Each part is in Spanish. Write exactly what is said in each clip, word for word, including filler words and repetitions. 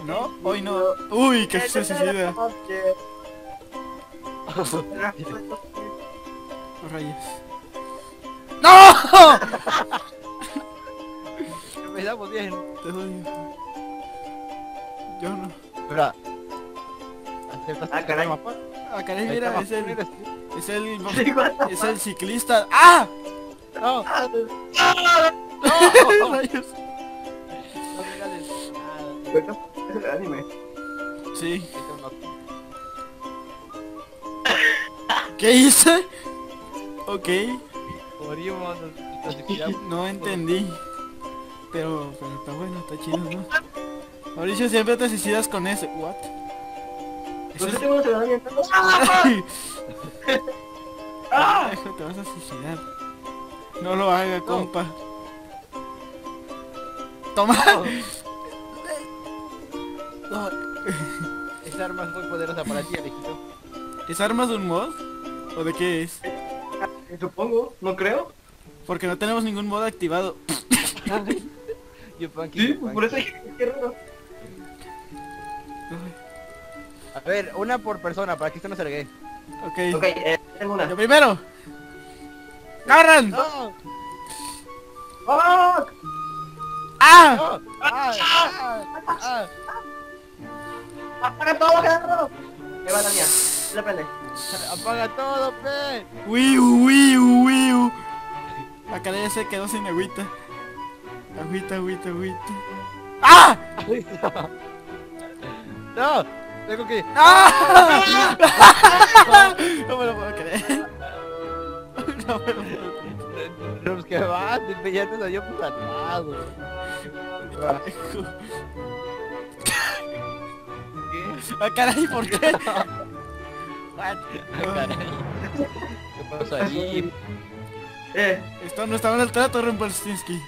¿No? Hoy no. Uy, que se suicida. Oh, rayos. ¡No! Empezamos bien. Te odio. Yo no. Espera. Ah, caray. Ah, caray, mira, es el... el... Es el... Es el ciclista. ¡Ah! No. ¡No! Rayos. No regales nada. Bueno, es el anime. Sí. ¿Qué hice? Ok. Morimos, nos clasificamos. No entendí. Pero, pero está bueno, está chido, ¿no? Mauricio, siempre te suicidas con ese. ¿What? Eso Pues es... tengo se van viendo. ¡Ah! Te vas a suicidar. No lo haga, No. compa. Toma. No. Esa arma es muy poderosa para ti, Alejito. ¿Es armas de un mod? ¿O de qué es? Supongo, no creo. Porque no tenemos ningún mod activado. Yo, Panky, Sí, yo, Panky. por eso dije, qué raro. A ver, una por persona, para que esto no se regue. Ok. Ok, eh, tengo una. Yo primero. ¡Corran! ¡No! ¡Oh! ¡Ah! ¡No! ¡Ah! ¡Ah! ¡Ah! ¡Apaga todo, Gerardo! Ahí va la mía. La prende. ¡Apaga todo, pe! ¡Wiu, wiu, wiu! La cara ya se quedó sin agüita. Agüita, agüita, agüita. ¡Ah! ¡No! Tengo que... ¡Ah! No me lo puedo creer. No me lo puedo creer. Los que van, ya te salió pues salvado. ¿Qué? Ah, caray, ¿por qué? Ah, caray. ¿Qué pasó ahí? Eh, Esto no estaba en el trato, Rumpelstiltskin.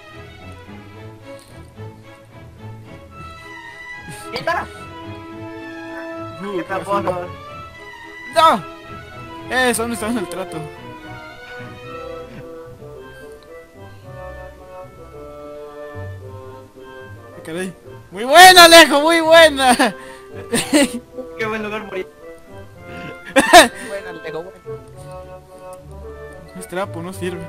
¡quita! Uh, ¡Qué casi. tapono! ¡No! Eso no estaba en el trato. Ah, caray. ¡Muy buena, Alejo! ¡Muy buena! ¡Qué buen lugar morir! Bueno, Alejo, bueno. Es trapo, no sirve.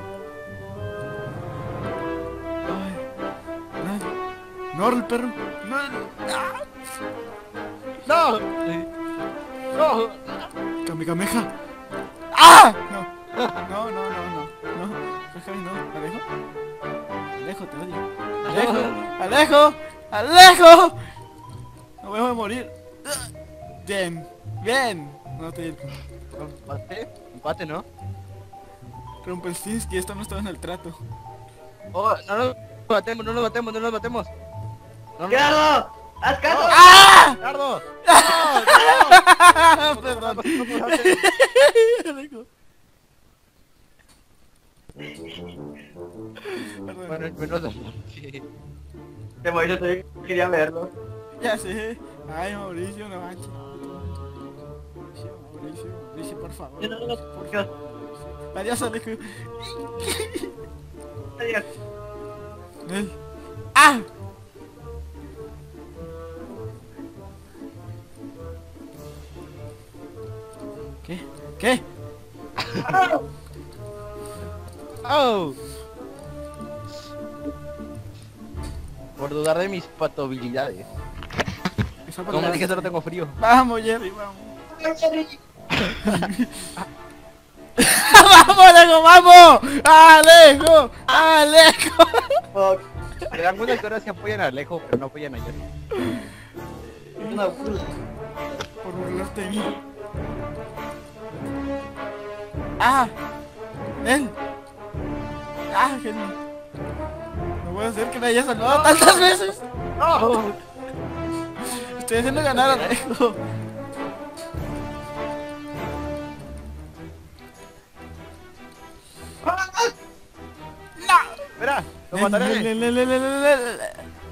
Ay. No, no, el perro. No, ah. ¡No! ¡No! Kamehameha. ¡Ah! No. No, no, no, no. No. Déjame, no. Alejo. Alejo, te odio. Alejo. Alejo. Alejo. No voy a morir. Bien. Bien. No te... ¿Empate? ¿Empate, no? Rumpelstiltskin, esto no estaba en el trato. Oh, no nos batemos, no nos batemos, no nos batemos. No, no. ¡Gerardo! ¡Haz caso! ¡Ah! ¡Nardo! Perdón. Alejo. Perdón. Bueno, al menos... Te Mauricio, todavía quería verlo. Ya sé. Ay, Mauricio, no manches. Mauricio, Mauricio, Mauricio, por favor. Por favor. Adiós, Alejo. Adiós. Él. ¡Ah! ¿Qué? ¿Qué? ¡Oh! Por dudar de mis patobilidades. Esa Como palabra- dije, solo tengo frío. Vamos, Jerry, vamos. ¡Vamos, Alejo, vamos! ¡Alejo! ¡Alejo! Fuck. Hay algunas historias que apoyan a Alejo, pero no apoyan a Jerry. Una- Por burlarte de mí. ¡Ah! ¡Él! ¡Ah, genial! No voy a hacer que me haya salvado tantas veces. ¡No! Estoy haciendo ganar a Alejo. ¡No! Espera, lo Le, mataré. le, le, le, le, le, le, le.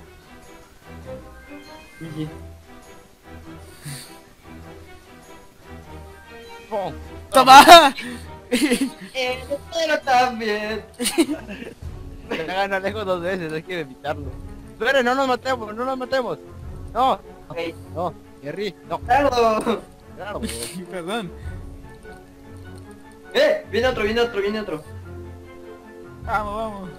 ¡Pum! ¡Toma! Eh, pero también. Me gana Alejo dos veces, hay que evitarlo. Espera, no nos matemos, no nos matemos. No, Ey, no, Jerry, no. ¡Cerdo! Claro. Perdón. ¡Eh! Viene otro, viene otro, viene otro. Vamos, vamos.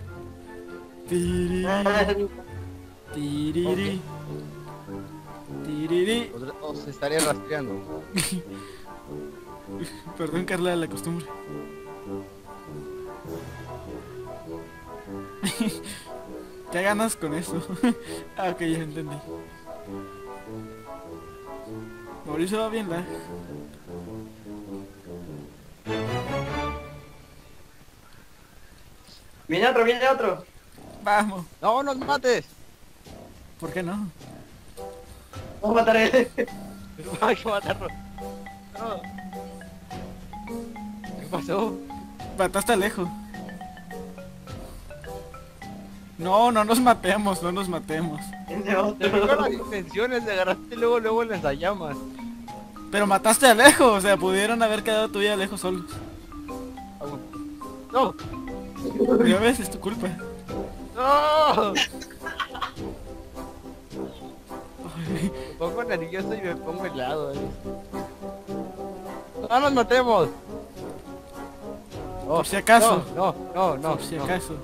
Tiriri, tiriri, tiriri. Os, os estaré rastreando. Perdón, Carla, la costumbre. ¿Qué ganas con eso? Ah, ok, ya entendí. Mauricio va bien lag. Viene otro, viene otro. Vamos. No, nos mates. ¿Por qué no? Vamos a matar a él. Hay que matarlo. No. ¿Qué pasó? Mataste a Alejo. No, no nos matemos, no nos matemos. Viene Te pegó las otro. intenciones de agarrarte luego, luego las llamas. Pero mataste a Alejo, o sea, pudieron haber quedado tú y Alejo solos. No, Ya ves, es tu culpa. no. Ay, Me pongo nervioso y me pongo helado. Eh. No nos matemos. No, Por si acaso. No, no, no, no. por si no. acaso.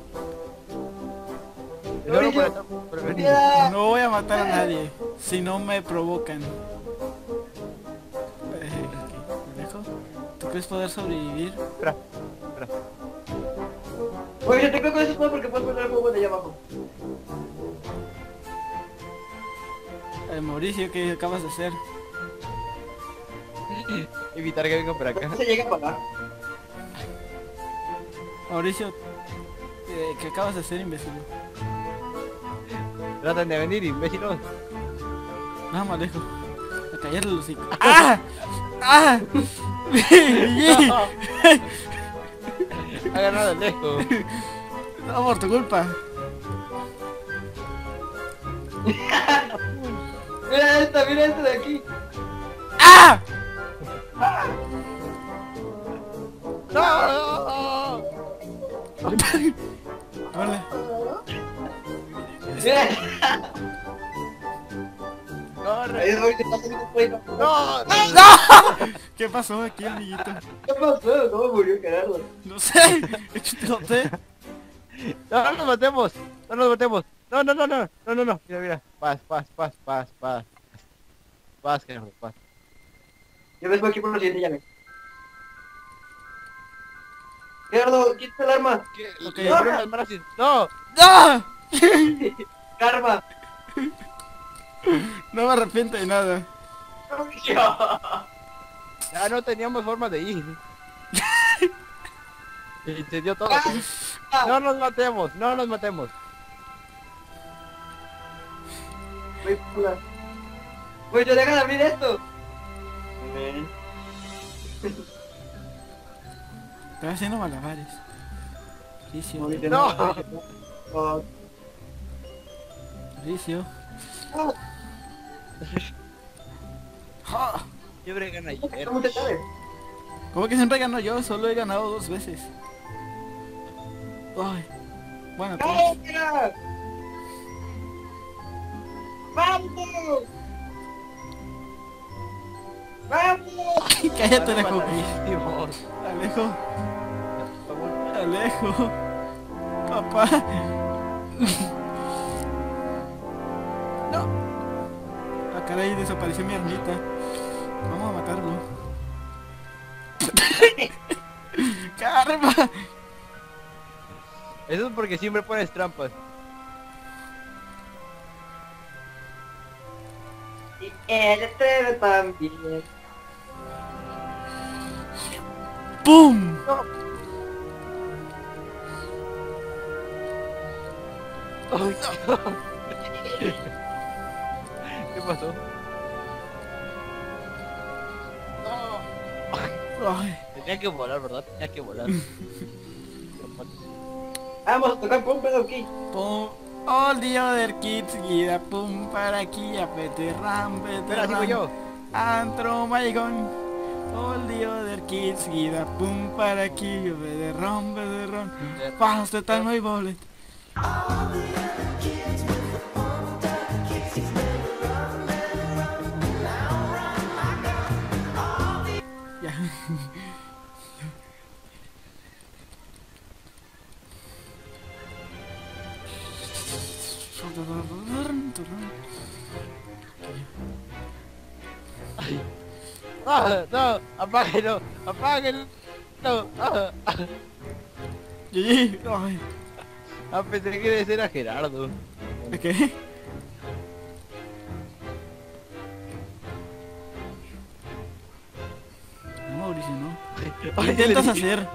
Y luego por estar prevenido. Mira. No voy a matar a nadie si no me provocan. Eh, ok, ¿Alejo? ¿Tú crees poder sobrevivir? Espera, espera. Oye, yo te creo con eso no porque puedes poner el juego de allá abajo. Eh, Mauricio, ¿qué acabas de hacer? Evitar que venga por acá. Se llega para acá. Mauricio, eh, ¿qué acabas de hacer, imbécil? Tratan de venir, imbécilos. Vamos, Alejo. A callarle los hocico. ¡Ah! ¡Ah! Ha ganado el lejos. No, por tu culpa. Mira esta, mira esta de aquí. ¡Ah! ¡No! Hola. Mira. ¡Corre! Ahí voy, te paso un juego. ¡No! ¡No! ¿Qué pasó aquí, amiguito? ¿Qué pasó? ¿Cómo murió Gerardo? No sé. No sé. ¡No, no nos matemos! ¡No nos matemos! ¡No, no, no, no! ¡No, no, no! Mira, mira. Paz, paz, paz, paz, paz. Paz, Gerardo, paz. Yo vengo aquí por la siguiente llave. Gerardo, quita el arma. ¿Qué? Ok. Le abrieron las manos y- ¡No! ¡No! Karma. No me arrepiento de nada. Ya no teníamos forma de ir. Y se dio todo. No nos matemos, no nos matemos. Voy por la... Pues yo deja de abrir esto. Ven. Estoy haciendo malabares. Mauricio. No. Oh. Mauricio. Oh, ¡Ah! Siempre gana ayer. ¿Cómo te sabes? ¿Cómo que siempre gano yo? Solo he ganado dos veces. Ay. Bueno, pues. ¡Venga! ¡Vamos! ¡Vamos! Cállate, Alejo. Buenísimos. Alejo. Alejo. Papá. No. Ah, caray, desapareció mi armita. Vamos a matarlo. ¡Karma! Eso es porque siempre pones trampas. Y él estreno también. ¡Pum! Ay, ¿qué pasó? Ay. Tenía que volar, ¿verdad? Tenía que volar. Vamos a tocar pum pedo aquí. Pum. All the other kids guida pum para aquí a pete ram pete Espera, sigo ram. yo. Antro maigón. All the other kids guida pum para aquí a pete ram pete ram. Fast the time I bullet. All the other kids with the pump, the kids, Ah, no, apáguenlo, apáguenlo. No, ah, ah. G G. Ay. Ah, pensé que ese era Gerardo. ¿De qué? No, Mauricio, no. ¿Qué Ay, intentas le- hacer?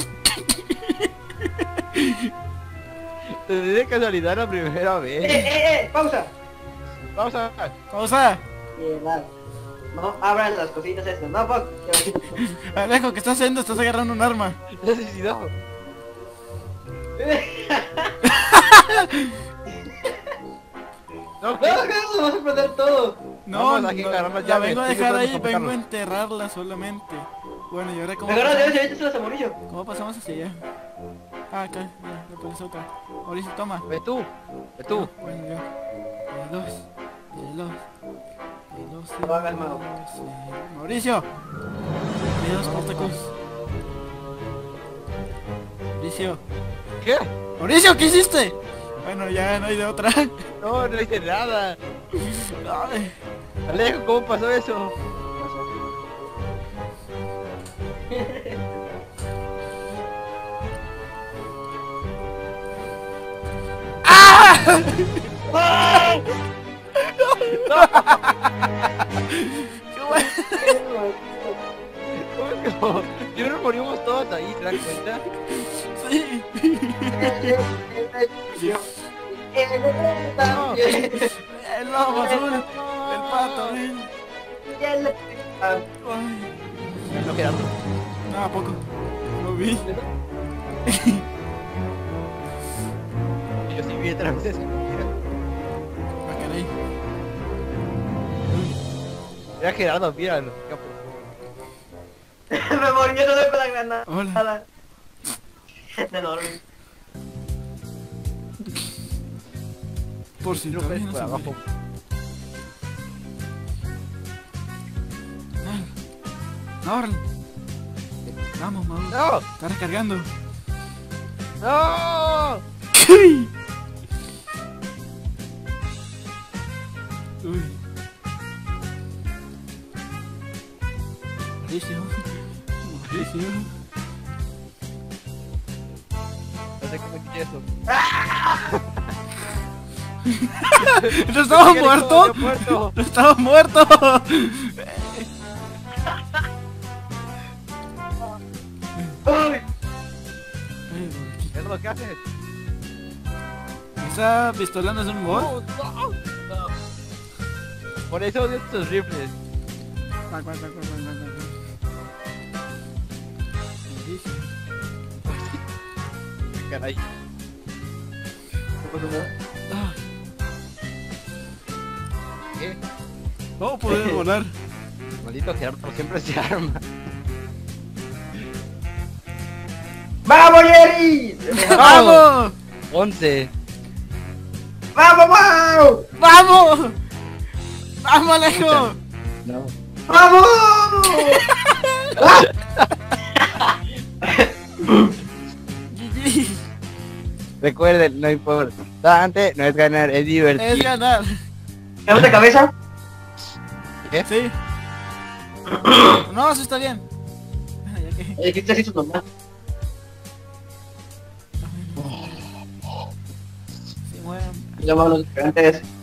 Te di de casualidad la primera ¡Eh, vez. eh, eh! ¡Pausa! Vamos a... Pausa. Mierda. No abran las cositas estas. No, fuck. Alejo, ¿qué estás haciendo? Estás agarrando un arma. Se suicidó. No, No, ¿qué? eso vas a perder todo. No, Vamos, aquí no, agarramos la llaves, vengo a estoy dejar tratando ahí, de vengo a sacarlo. enterrarla solamente. Bueno, y ahora cómo Mejor no debes pasamos, llevarte las a Mauricio. ¿cómo pasamos hacia allá? Ah, acá, ya, le pones otra. Mauricio, toma. Ve tú, ve tú. Bueno, ya. Veloz, veloz, veloz. No hagas mago. veloz, Mauricio. Veloz, cortacos. Mauricio. ¿Qué? Mauricio, ¿qué hiciste? Bueno, ya no hay de otra. No, no hice nada. Ay. Alejo, ¿cómo pasó eso? Qué bueno. ¿Cómo es que no? Yo nos morimos todos ahí, ¿te das cuenta? Sí. No. El lobo azul. El pato, ¿eh? Ay. No, Gerardo. No, ¿a poco? Lo vi. Yo sí vi otra vez eso. Mira. Ah, caray. Era Gerardo, míralo. Me morí, yo no doy con la granada. Hola. Es enorme. Por si No todavía ves no por se abajo. muere. Ah. Ahora. Vamos, Mauro. ¡No! Está recargando. ¡No! Uy. Mauricio. Mauricio. No sé cómo quité eso. ¡No estaba Yo muerto! muerto. ¡No estaba muerto! ¡Uy! Gerardo, ¿qué haces? Esa pistola no es un bot. No, no, no. Por eso odio estos rifles. Cuac, cuac, cuac, cuac, cuac, cuac, cuac. Mauricio. Caray. Ah, ¿Qué? ¿cómo poder volar? Maldito Gerardo, siempre se arma. ¡Vamos, Jerry! ¡Vamos! once. ¡Vamos, wow! ¡Vamos! ¡Vamos, Alejo! No. ¡Vamos! G G. Recuerden, no importante, no es ganar, es divertido. Es ganar. ¿Tenemos de cabeza? ¿Qué? Sí. No, eso está bien. Bueno, ya que. Oye, ¿qué te hizo tu mamá? Sí, bueno. Ya vamos los diferentes.